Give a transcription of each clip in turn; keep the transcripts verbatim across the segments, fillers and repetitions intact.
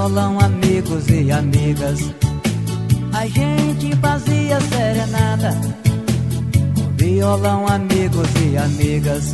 violão, amigos e amigas. A gente fazia serenata com violão, amigos e amigas.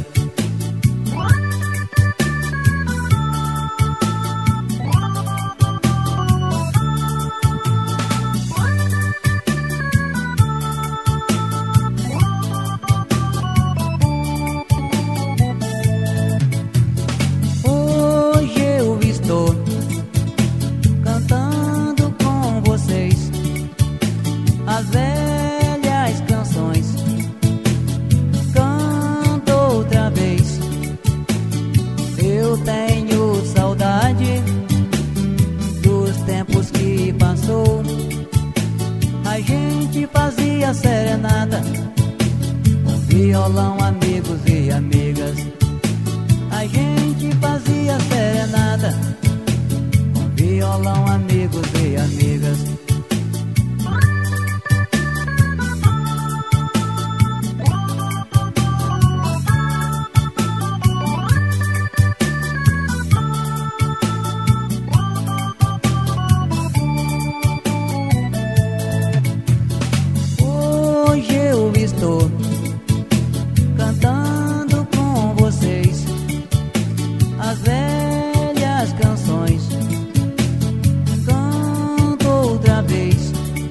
As velhas canções, canto outra vez. Eu tenho saudade dos tempos que passou. A gente fazia serenata com violão, amigos e amigas. A gente fazia serenata com violão, amigos e amigas. Estou cantando com vocês as velhas canções, canto outra vez.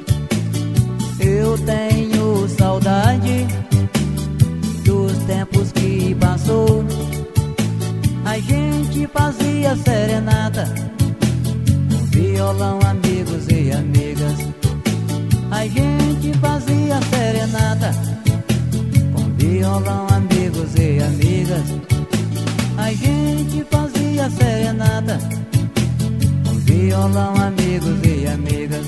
Eu tenho saudade dos tempos que passou. A gente fazia serenata com violão, amigos e amigas. A gente fazia serenata com violão, amigos e amigas. A gente fazia serenata com violão, amigos e amigas.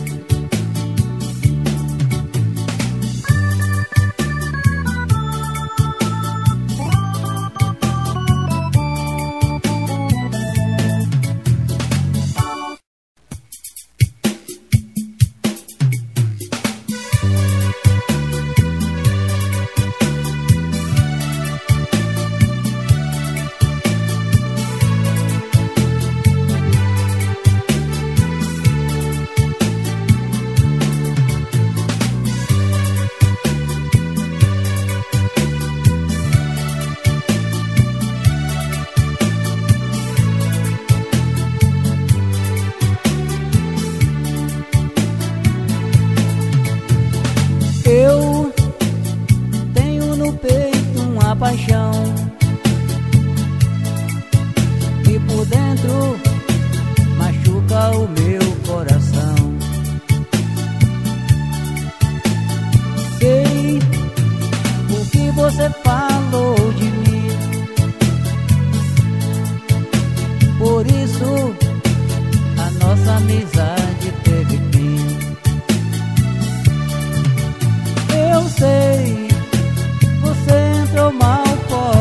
Eu tenho no peito uma paixão que por dentro machuca o meu coração. Sei o que você falou de mim, por isso a nossa amizade teve fim. Eu sei, você entrou mal fora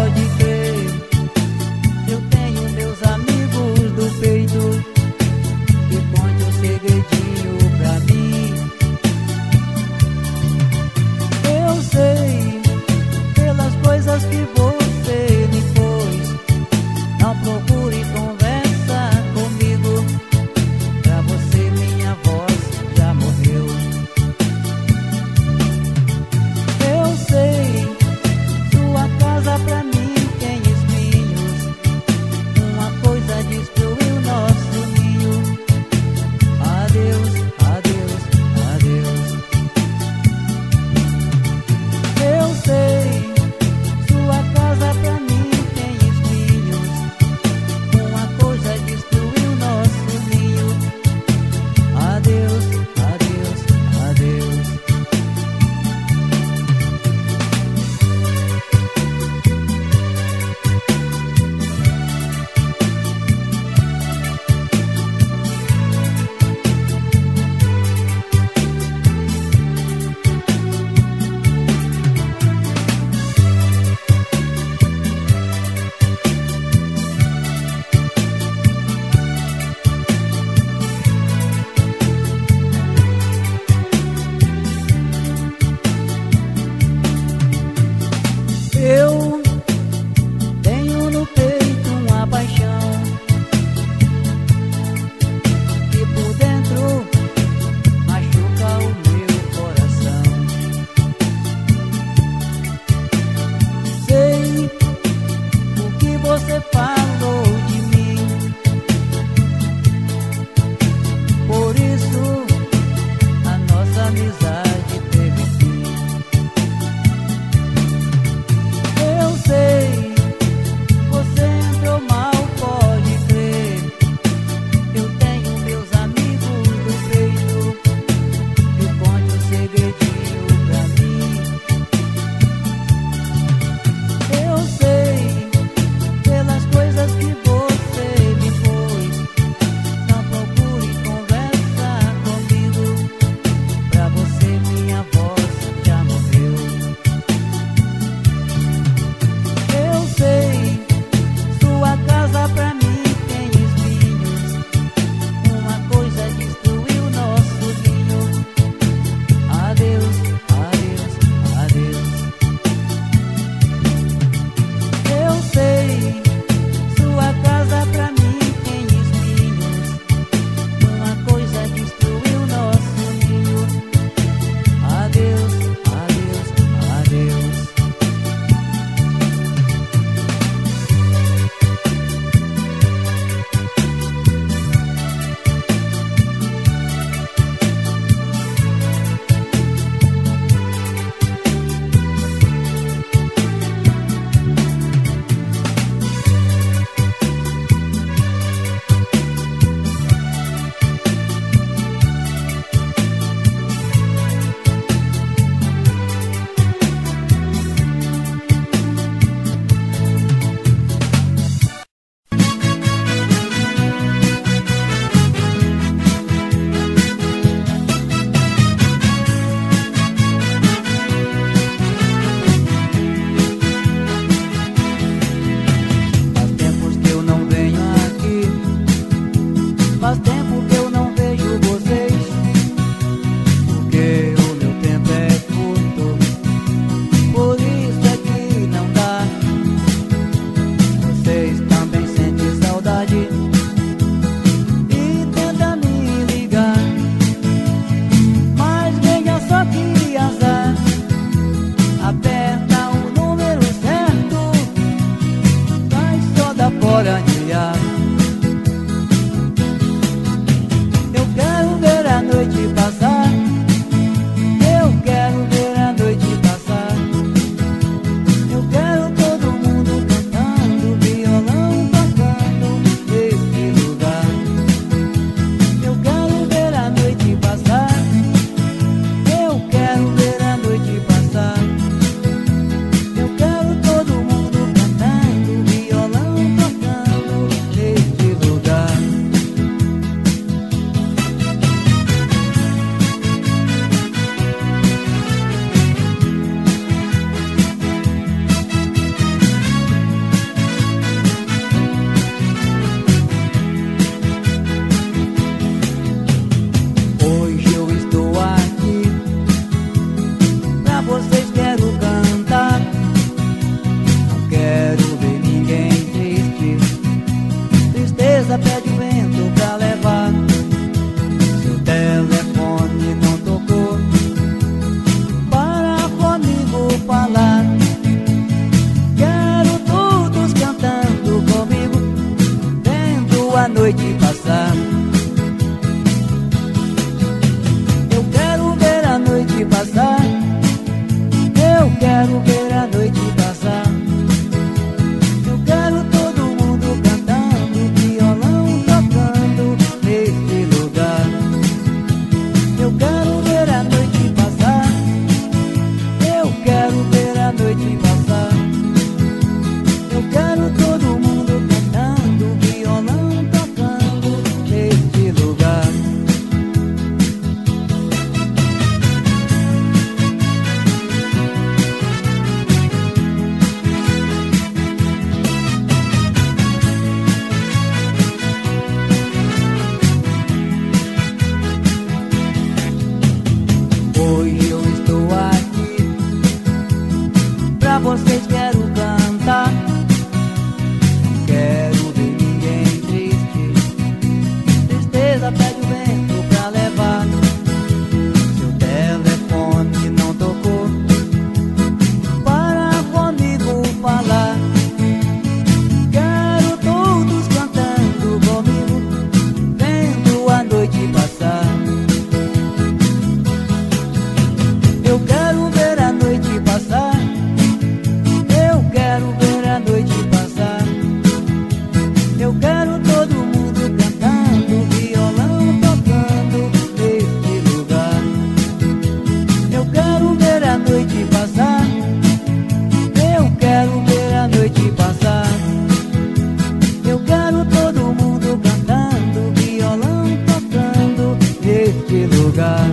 neste lugar.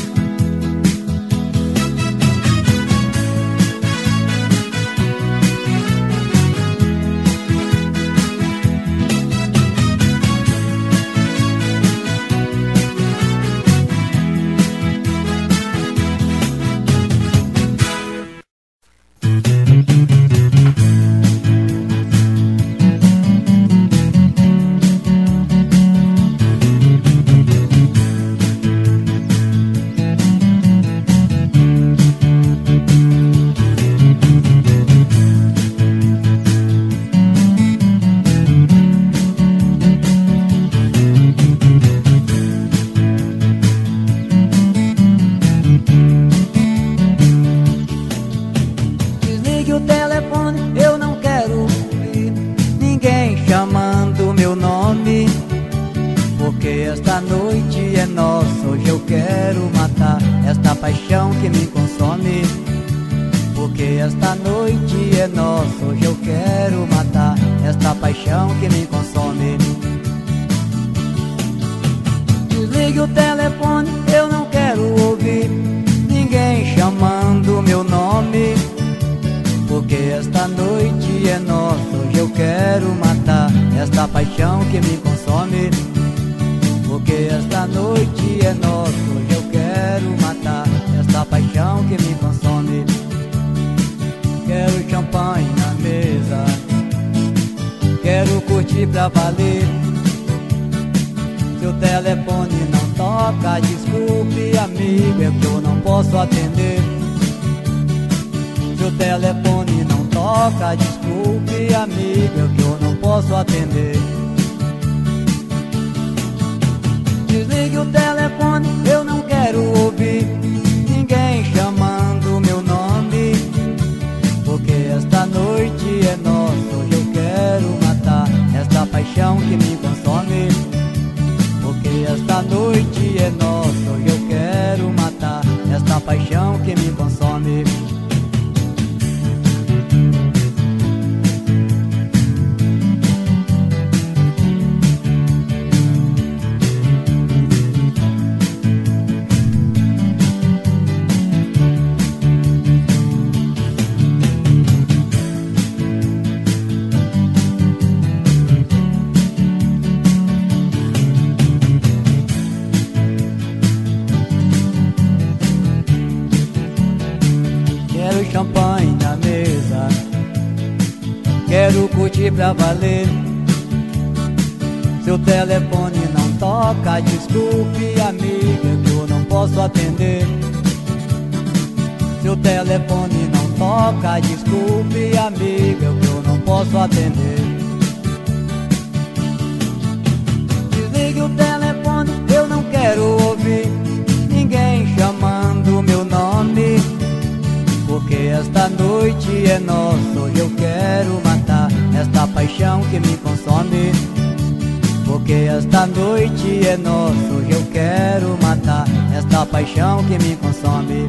Champanhe na mesa, quero curtir pra valer. Seu telefone não toca, desculpe amiga que eu não posso atender. Seu telefone não toca, desculpe amiga que eu não posso atender. Desligue o telefone, eu não quero ouvir ninguém chamando meu nome. Porque esta noite é nossa, hoje eu quero matar esta paixão que me consome. Porque esta noite é nossa, hoje eu quero matar esta paixão que me consome.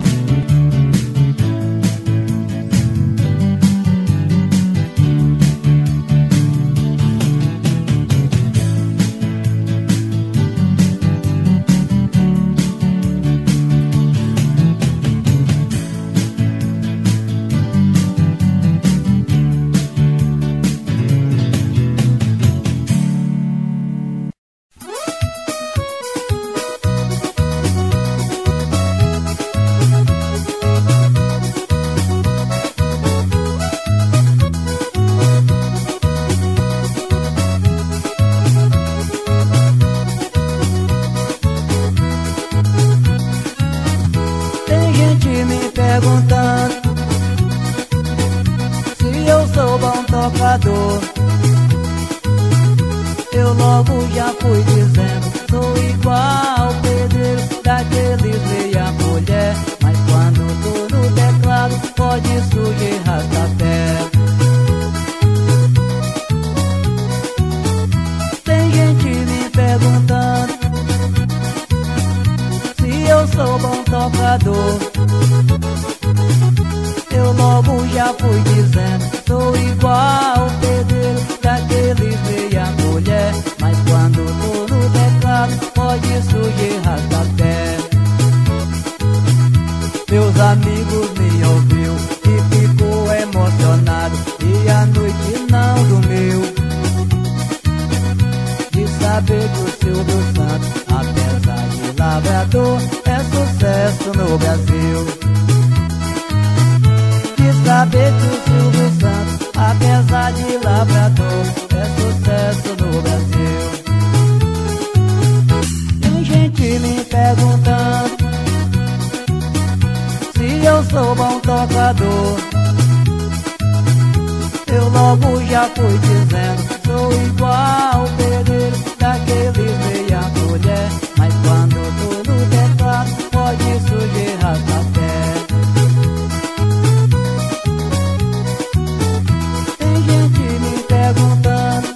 perguntando se eu sou bom tocador. Eu logo já fui dizendo, sou igual pedreiro daqueles meia mulher. Mas quando tô no teclado, pode surgir rastapé. Tem gente me perguntando se eu sou bom tocador. Eu logo já fui dizendo, sou igual pedreiro daqueles meia mulher. Mas quando tô no teclado, pode surgir rastapé. dos amigos me ouviu e ficou emocionado, e a noite não dormiu, de saber que o Silvio Santos, apesar de lavrador, é sucesso no Brasil. De saber que o Silvio Santos, apesar de lavrador, é sucesso no Brasil. Tem gente me perguntando se eu sou bom tocador. Eu logo já fui dizendo, sou igual o pedreiro daqueles meia colher, mas quando tô no teclado pode surgir raspa-pé. Tem gente me perguntando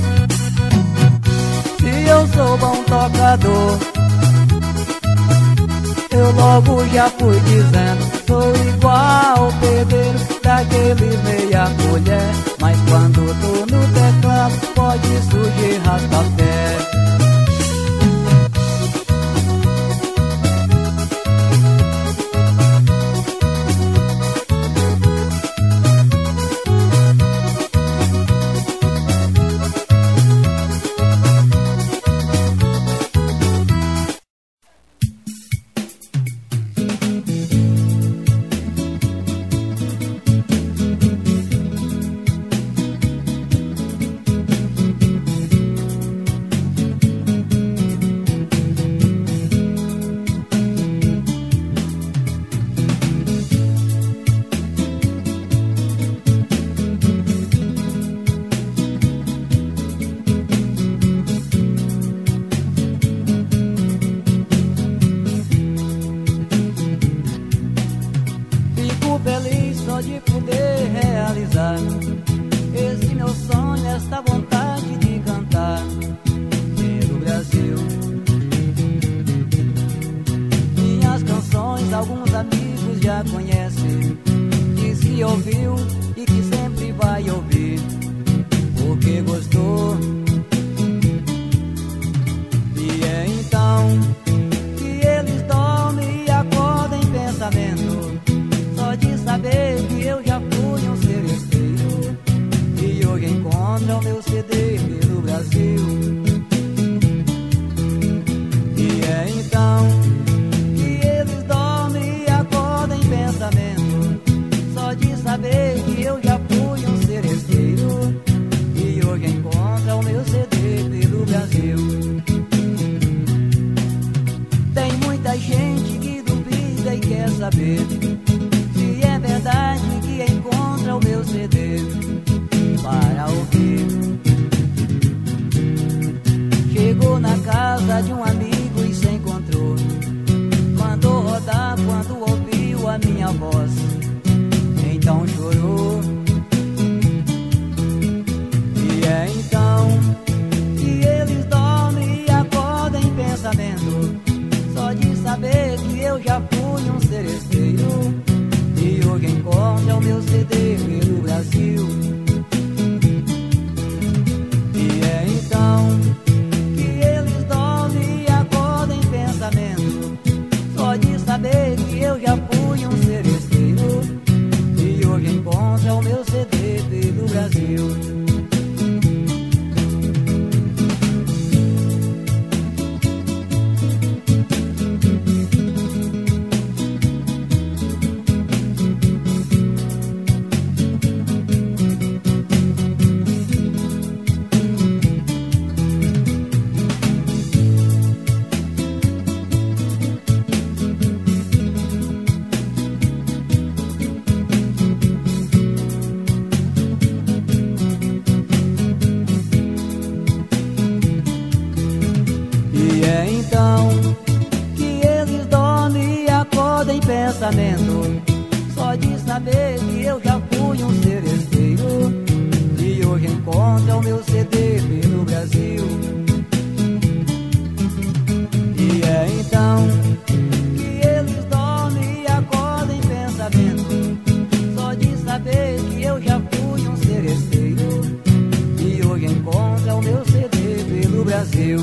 se eu sou bom tocador. Eu logo já fui dizendo, sou igual o pedreiro daqueles meia colher, mas quando tô no teclado pode surgir raspa-pé. Só de saber que eu já fui um seresteiro e hoje encontra o meu C D pelo Brasil. E é então que eles dormem e acordam em pensamento. Só de saber que eu já fui um seresteiro e hoje encontra o meu C D pelo Brasil.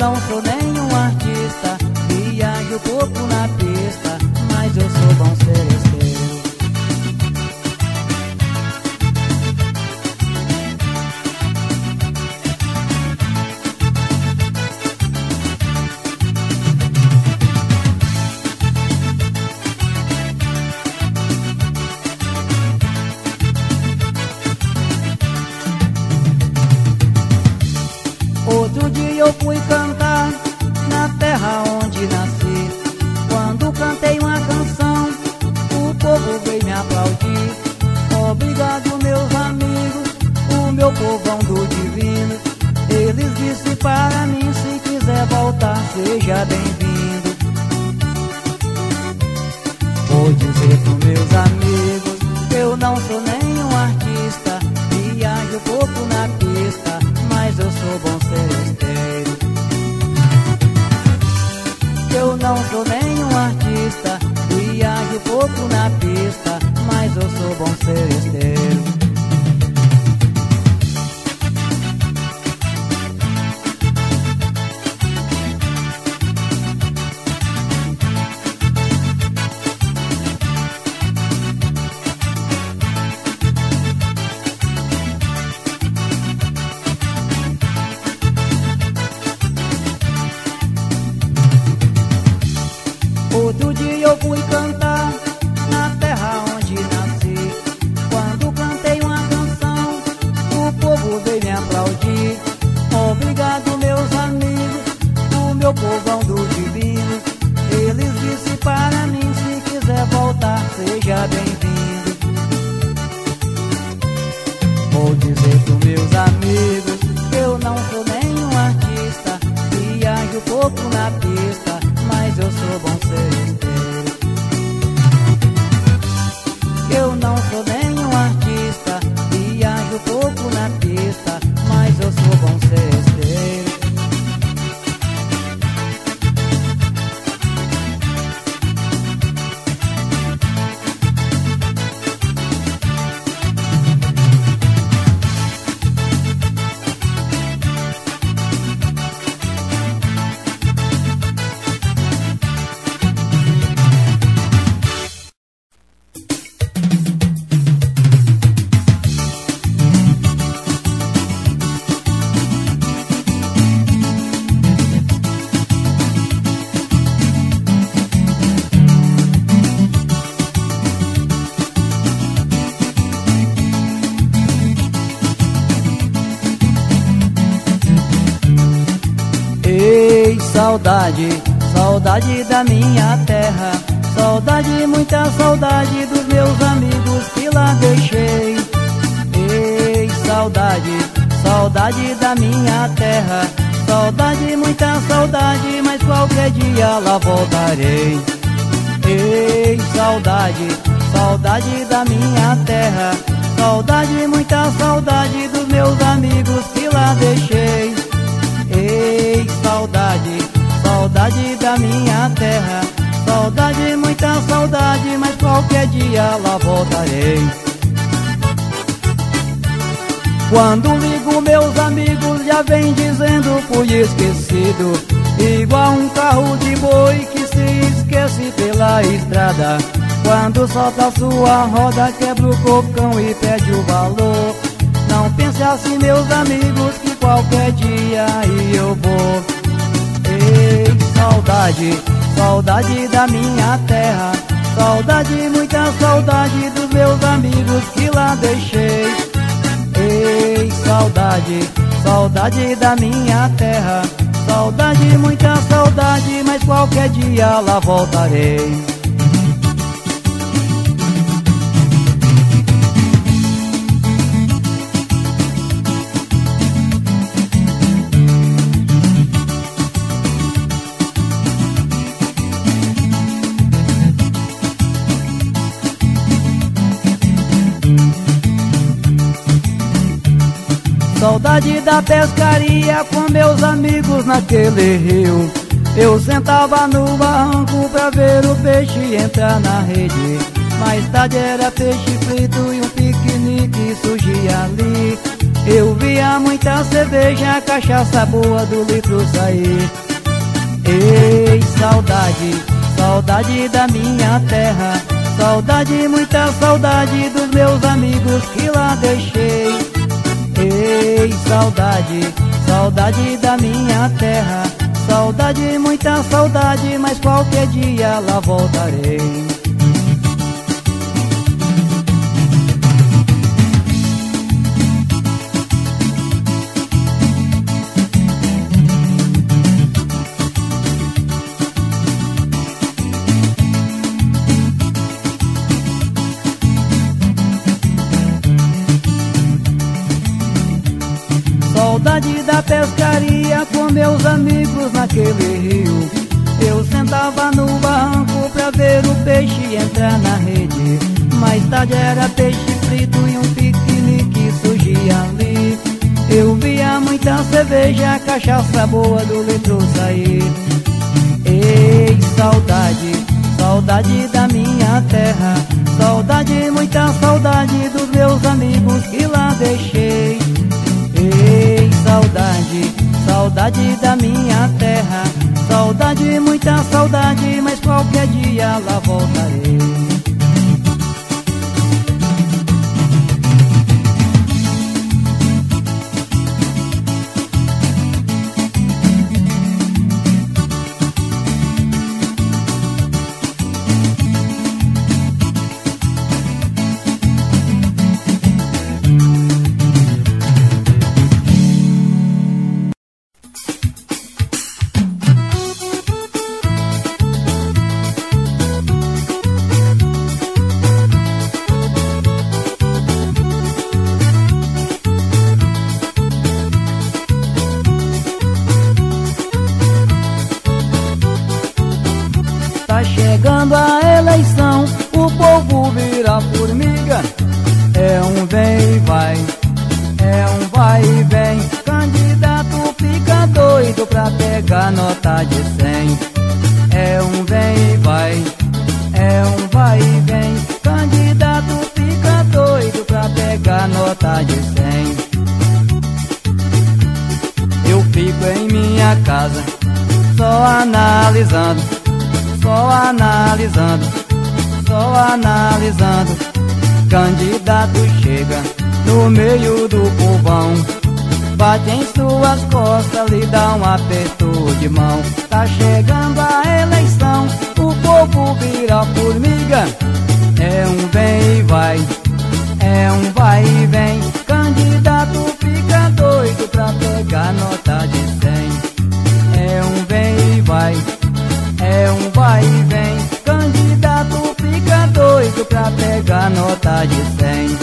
não sou nenhum artista, viajo pouco na pista, mas eu sou bom seresteiro. Outro dia eu fui cantar na terra onde nasci. Quando cantei uma canção, o povo veio me aplaudir. Obrigado, meus amigos, o meu povão do divino. Eles disseram para mim, se quiser voltar, seja bem-vindo. Vou dizer pros meus amigos, eu não sou nenhum artista, viajo pouco na pista, mas eu sou bom seresteiro. Eu não sou nenhum artista, viajo pouco na pista, mas eu sou bom seresteiro. Outro dia eu fui cantar na terra onde nasci. Quando cantei uma canção, o povo veio me aplaudir. Obrigado, meus amigos, o meu povão do divino. Eles disseram para mim, se quiser voltar, seja bem-vindo. Vou dizer pros meus amigos, eu não sou nenhum artista, viajo pouco na pista, mas eu sou bom seresteiro. Eu não sou nenhum artista, viajo pouco na pista, mas eu sou bom seresteiro. Ei, saudade, saudade da minha terra, saudade, muita saudade dos meus amigos que lá deixei. Ei, saudade, saudade da minha terra, saudade, muita saudade, mas qualquer dia lá voltarei. Ei, saudade, saudade da minha terra, saudade, muita saudade dos meus amigos que lá deixei. Ei, saudade, saudade da minha terra, saudade, muita saudade, mas qualquer dia lá voltarei. Quando ligo meus amigos já vem dizendo fui esquecido, igual um carro de boi que se esquece pela estrada. Quando solta sua roda quebra o cocão e perde o valor. Não pense assim, meus amigos, que qualquer dia aí eu vou. Ei, saudade, saudade da minha terra, saudade, muita saudade dos meus amigos que lá deixei. Ei, saudade, saudade da minha terra, saudade, muita saudade, mas qualquer dia lá voltarei. Saudade da pescaria com meus amigos naquele rio. Eu sentava no barranco pra ver o peixe entrar na rede. Mais tarde era peixe frito e um piquenique surgia ali. Eu via muita cerveja, cachaça boa do litro sair. Ei, saudade, saudade da minha terra, saudade, muita saudade dos meus amigos que lá deixei. Ei, saudade, saudade da minha terra, saudade, muita saudade, mas qualquer dia lá voltarei. Saudade da pescaria com meus amigos naquele rio. Eu sentava no barranco pra ver o peixe entrar na rede. Mais tarde era peixe frito e um piquenique surgia ali. Eu via muita cerveja, cachaça boa do litro sair. Ei, saudade, saudade da minha terra, saudade, muita saudade dos meus amigos que lá deixei. Ei, saudade, saudade da minha terra, saudade, muita saudade, mas qualquer dia lá voltarei. Chegando a eleição, o povo vira formiga. É um vem e vai, é um vai e vem. Candidato fica doido pra pegar nota de cem. É um vem e vai, é um vai e vem. Candidato fica doido pra pegar nota de cem. Eu fico em minha casa, só analisando, só analisando, só analisando. Candidato chega no meio do povão, bate em suas costas, lhe dá um aperto de mão. Tá chegando a eleição, o povo vira formiga. É um vem e vai, é um vai e vem. Candidato fica doido pra pegar nota de cem. É um vem e vai, é um vai e vem. Candidato fica doido pra pegar nota de cem.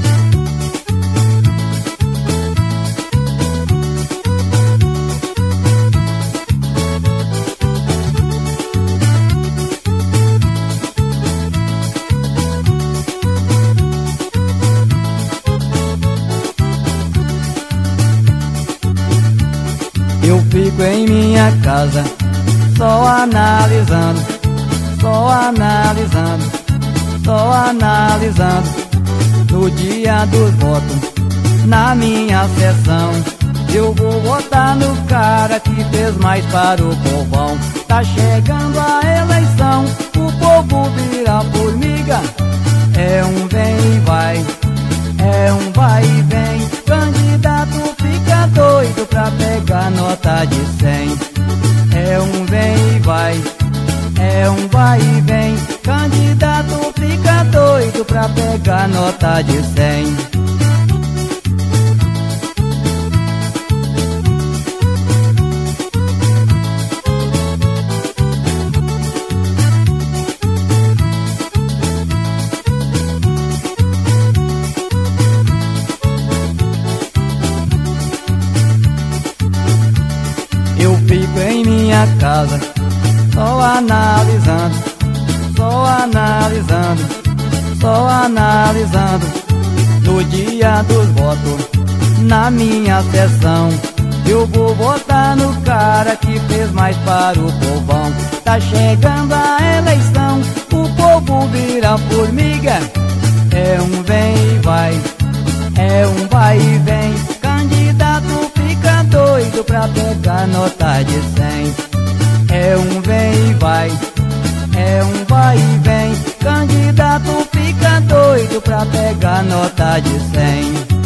Eu fico em minha casa, só analisando, só analisando, só analisando. No dia dos votos, na minha sessão, eu vou votar no cara que fez mais para o povão. Tá chegando a eleição, o povo vira formiga. É um vem e vai, é um vai e vem. Candidato fica doido pra pegar nota de cem. É um vem e vai, é um vai e vem. Candidato fica doido pra pegar nota de cem. Eu fico em minha casa, só analisando, só analisando, só analisando. No dia dos votos, na minha sessão, eu vou votar no cara que fez mais para o povão. Tá chegando a eleição, o povo vira formiga. É um vem e vai, é um vai e vem. doido pra pegar nota de cem. É um vem e vai, é um vai e vem. Candidato fica doido pra pegar nota de cem.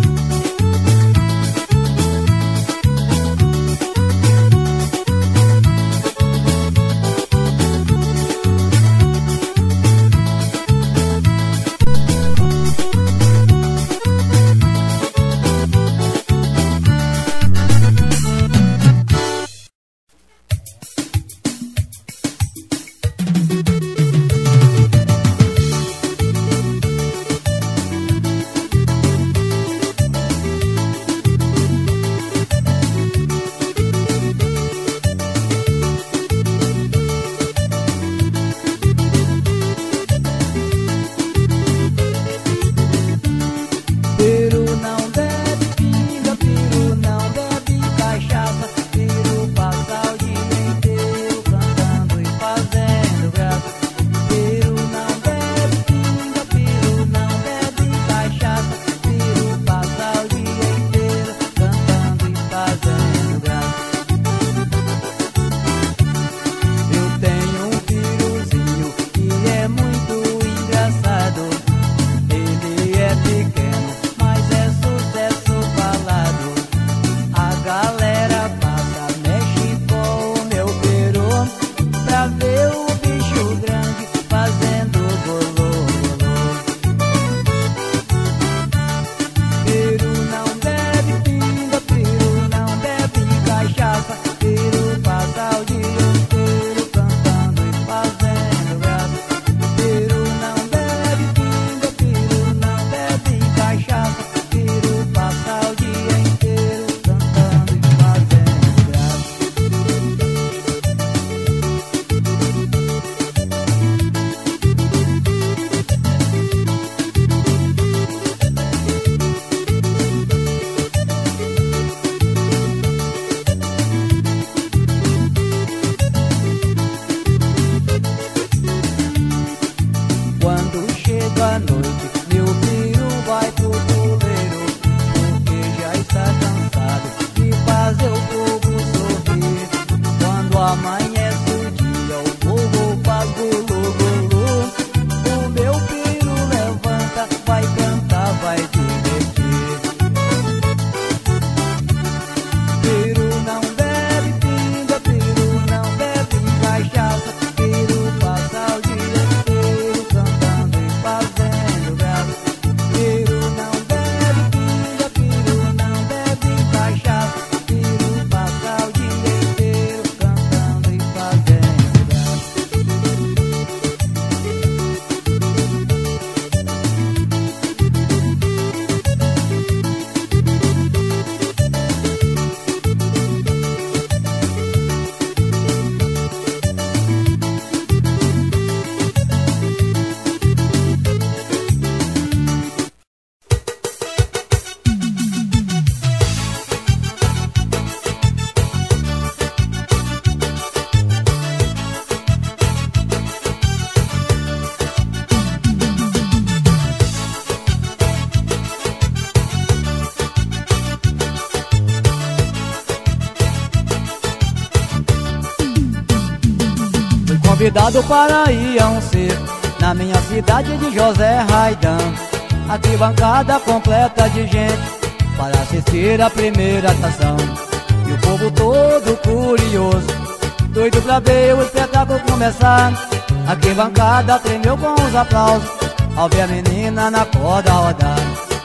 Convidado para ir a um circo na minha cidade de José Raidan. Arquibancada completa de gente para assistir a primeira atração. E o povo todo curioso, doido pra ver o espetáculo começar. Arquibancada tremeu com os aplausos ao ver a menina na corda rodar.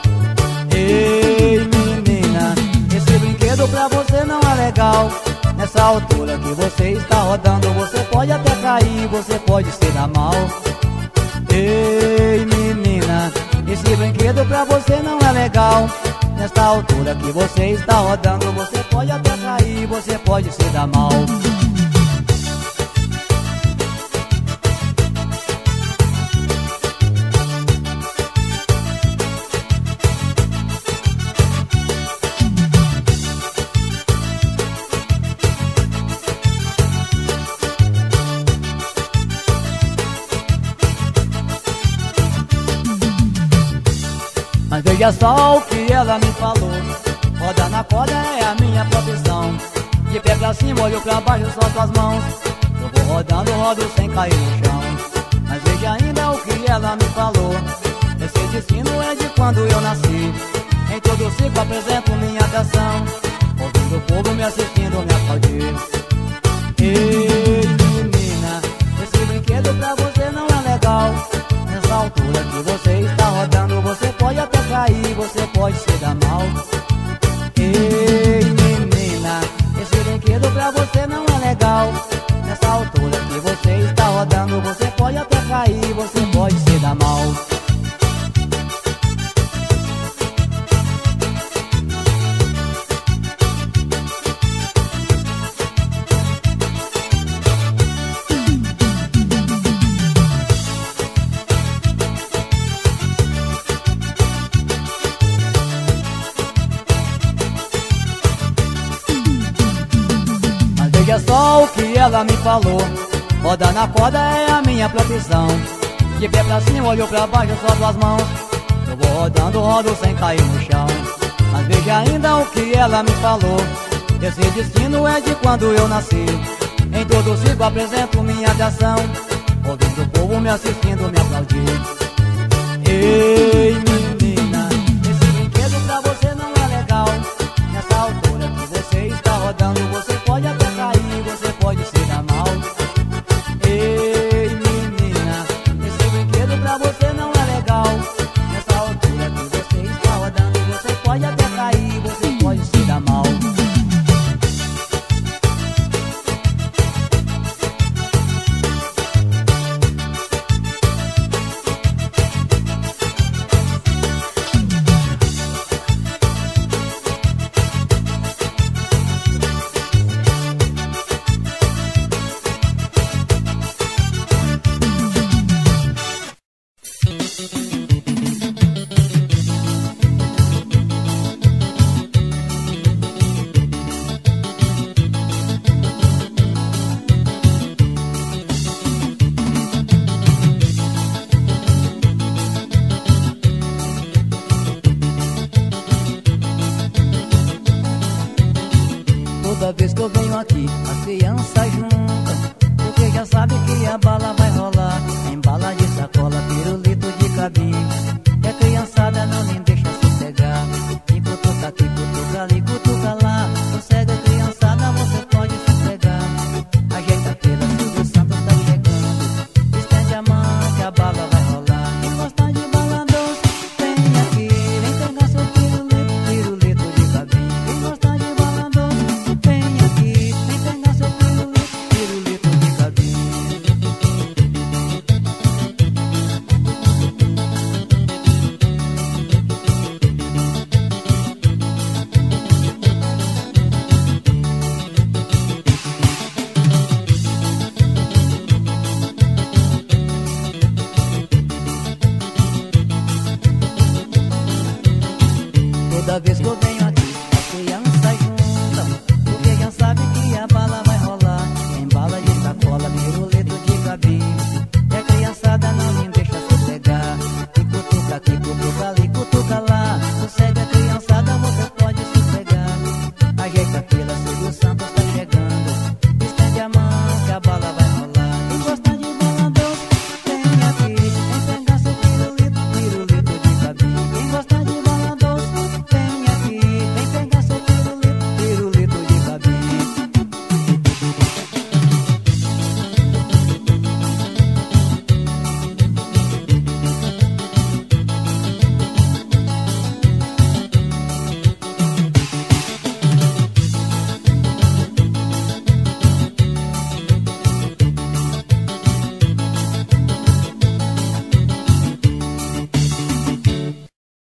Ei menina, esse brinquedo pra você não é legal. Nessa altura que você está rodando, você pode até cair, você pode se dar mal. Ei menina, esse brinquedo pra você não é legal. Nessa altura que você está rodando, você pode até cair, você pode se dar mal. Mas veja só o que ela me falou. Rodar na corda é a minha profissão. De pé pra cima, olho pra baixo, solto as mãos. Eu vou rodando, rodo sem cair no chão. Mas veja ainda o que ela me falou. Esse destino é de quando eu nasci. Em todo ciclo apresento minha canção, ouvindo o povo me assistindo, me aplaudir. Ei menina, esse brinquedo pra você não é legal. Nessa altura que você está rodando, você pode até cair, você pode se dar mal. Ei menina, esse brinquedo pra você não é legal. Nessa altura que você está rodando, você pode até cair, você pode se dar mal. Veja só o que ela me falou. Rodar na corda é a minha profissão. De pé pra cima, olho pra baixo, solto as mãos. Eu vou rodando, rodo sem cair no chão. Mas veja ainda o que ela me falou. Esse destino é de quando eu nasci. Em todo ciclo apresento minha atração, ouvindo o povo me assistindo, me aplaudir. Ei menina, esse brinquedo pra você não é legal. Nessa altura que você está rodando, você pode até cair, você pode se dar mal. Ei menina, esse brinquedo pra você não é legal. Nessa altura que você está rodando, você pode até cair, você pode se dar mal. Toda vez que eu venho aqui, as crianças juntas, porque já sabe que a bala vai rolar. Em bala de sacola, pirulito de cabinho, e a criançada não me deixa sossegar. E cutuca aqui, cutuca ali, cutuca lá. Sossega, criançada, você pode sossegar. Ajeita pela Silvio Santos tá chegando. Estende a mão que a bala vai rolar. Quem gosta de bala doce, vem aqui. Vem pegar seu pirulito, pirulito de cabinho. Quem gosta de bala doce, vem aqui. Vem pegar seu pirulito, pirulito de cabinho. Toda vez que eu venho aqui, as crianças juntam, porque já sabe que a bala vai rolar. Em bala de sacola, pirulito de cabinho, e a criançada não me deixa sossegar. E cutuca aqui, cutuca ali, cutuca lá. Sossega, criançada, você pode sossegar. Ajeita pela Silvio Santos